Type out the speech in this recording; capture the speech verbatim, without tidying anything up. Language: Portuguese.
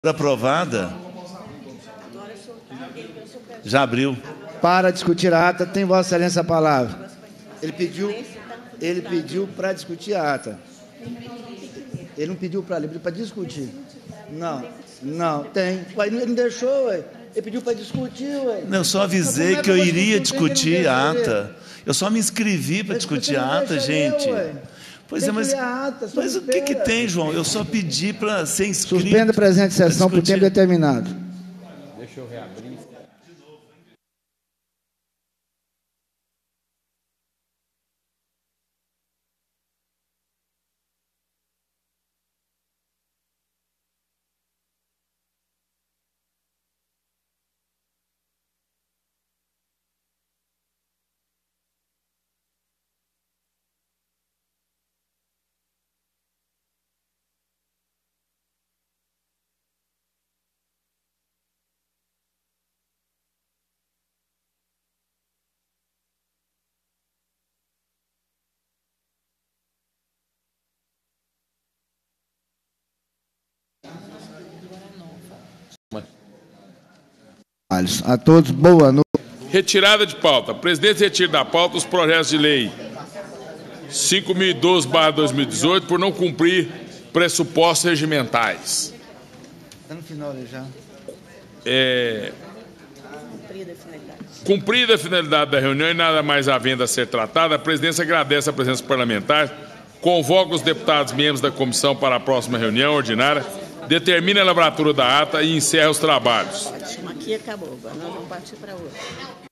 Aprovada. Já abriu. Para discutir a ata, tem Vossa Excelência a palavra. Ele pediu, ele pediu para discutir a ata. Ele não pediu para ler, pediu para discutir. Não, não, tem. Ele não deixou, ué. Ele pediu para discutir, ué. Não, eu só avisei que eu iria discutir a ata. Eu só me inscrevi para discutir a ata, gente. Pois é, mas, mas o que que tem, João? Eu só pedi para ser inscrito. Suspenda a presente sessão por tempo determinado. Deixa eu reabrir. A todos, boa noite. Retirada de pauta. Presidente retira da pauta os projetos de lei cinco mil e doze barra dois mil e dezoito por não cumprir pressupostos regimentais. Está no final já. É... Cumprida a finalidade da reunião e nada mais havendo a ser tratada, a presidência agradece a presença parlamentar, convoca os deputados membros da comissão para a próxima reunião ordinária, determina a lavratura da ata e encerra os trabalhos. Aqui acabou, agora nós vamos partir para outra.